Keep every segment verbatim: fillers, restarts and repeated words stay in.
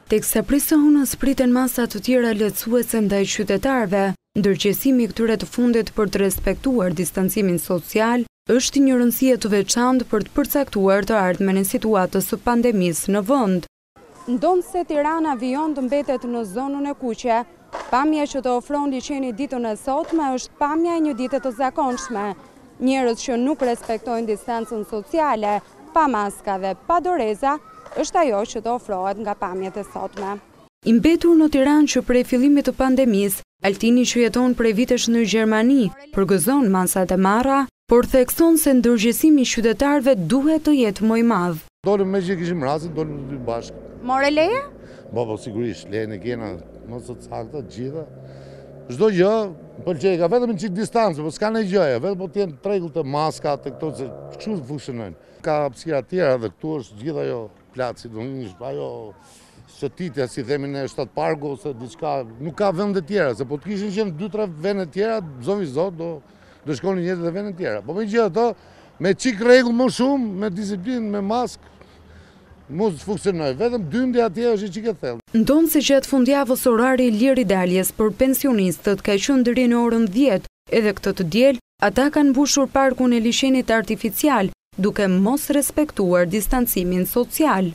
Teksa prisë hunës priten masa të tjera lehtësuese ndaj qytetarëve, ndërgjegjësimi këtyre të fundit për të respektuar distancimin social është një rëndësie të veçantë për të përcaktuar të ardhmen e situatës së pandemisë në vend. Ndonse Tirana vijon të mbetet në zonën e kuqe, pamja që të ofron liçeni ditën e sotme është pamja e një dite të zakonshme. Njerëz që nuk respektojnë distancën sociale, pa maska dhe pa doreza, është ajo që të ofrohet nga pamjet e sotme. I mbetur në Tiranë që prej fillimit të pandemisë, Altini që jeton prej vitesh në Gjermani, përgëzon masat e marra, por thekson se ndërgjegjësimi i qytetarëve duhet të jetë më i madh. Dolëm me që kishim rastin, dolëm dy bashkë. More leje? Po, po, sigurisht, lejen e kena më së cakta, gjitha. Çdo gjë pëlqej, ka vetëm një çik distancë, po s'ka ndonjë gjë, vetëm po të jenë rregull të maskat e këto se kështu funksionojnë. Ka hapësira të tjera dhe këtu është gjithë ajo placi, domethënë ajo shëtitja, si themi në shtat parku ose diçka, nuk ka vende të tjera, se po të kishin qenë dy tre vende të tjera, zonë zot do do shkonin njerëzit në vende të tjera. Po megjithatë, me çik rregull më shumë, me disiplinë, me maskë, mos funksionoj, vetëm dyndja atje është çik e thellë. Ndonë se gjatë fundjavës orari i lirë i daljes për pensionistët ka qenë deri në orën dhjetë, edhe këtë të diel, ata kanë mbushur parkun e liçenit artificial, duke mos respektuar distancimin social.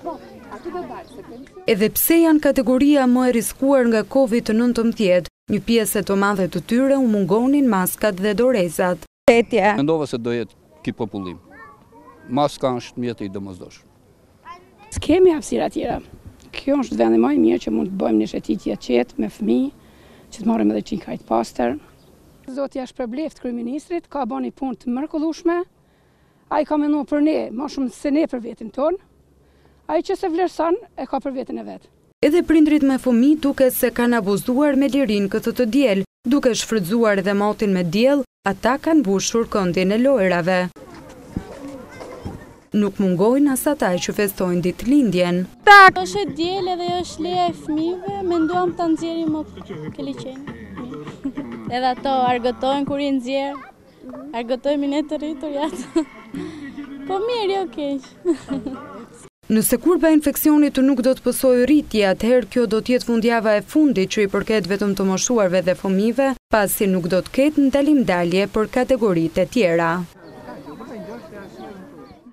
Edhe pse janë kategoria më e riskuar nga Covid nëntëmbëdhjetë, një pjesë të madhe të tyre u mungonin maskat dhe dorezat. Mendova se do jetë ky popullim. Maska është mjeti i domosdoshëm. S'kemi hapësira tjera. Kjo është vendi më i mirë që mund të bëjmë një shëtitje qetë me fëmijë, që të marrim edhe çik hajt pastër. Zoti është përbleft kryeministrit, ka bënë një punë të mrekullueshme. Ai ka menduar për ne, më shumë se ne për veten tonë. Ai që se vlerëson e ka për veten e vet. Edhe prindrit me fëmijë duket se kanë abuzuar me lirinë këtë të diel, duke shfrytzuar edhe motin me diell, ata kanë mbushur këndin e lojrave. Nuk mungojnë as ata që festojnë ditëlindjen. Tak, është diel edhe është leja e fëmijëve, menduam ta nxjerrim më ke liçeni. Edhe ato argëtojnë kur i nxjerr. Argëtojmë ne të rriturjat. Po mirë, jo keq. Nëse kurba e infeksionit nuk do të pësojë rritje, atëherë kjo do të jetë fundjava e fundit që i përket vetëm të moshuarve dhe fëmijëve, pasi nuk do të ketë ndalimdalje për kategoritë e tjera.